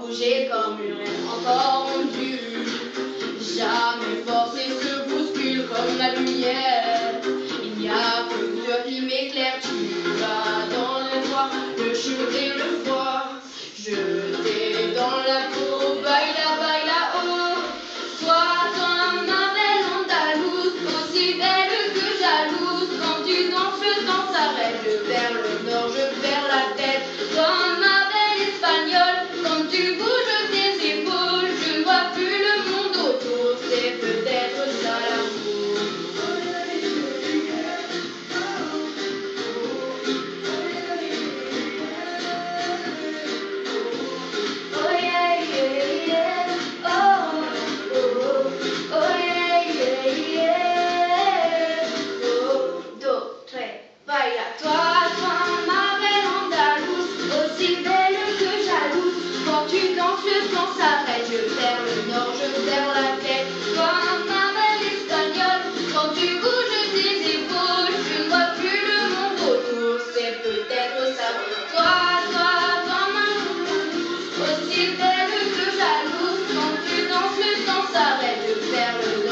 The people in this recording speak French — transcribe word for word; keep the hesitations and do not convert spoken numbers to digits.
bouger comme une reine encore ondue. Jamais forcé se bouscule comme la lumière. Il n'y a que toi qui m'éclaire. Tu vas dans le froid, le chaud et le froid. Jeté dans la peau, baila, baila, oh. Sois comme ma belle Andalouse, aussi belle que jalouse. Quand tu danses, le temps s'arrête. Je perds le nord, je perds la tête. Comme ma belle Espagnole, quand tu bouges tes épaules, je ne vois plus le monde autour. C'est peut-être ça l'amour. Oh yeah, yeah, yeah. Oh, oh, oh yeah, yeah, yeah. Oh, do, tre, baila. Toi, toi, ma belle Andalouse, aussi belle que jalouse. Quand tu danses, le temps s'arrête. Je perds le nord, je perds la tête. Toi, ma belle Espagnole, quand tu bouges tes épaules, je ne vois plus le monde autour. C'est peut-être ça pour toi, toi, toi, ma aussi belle que jalouse. Quand tu danses, le temps s'arrête. Je perds le nord.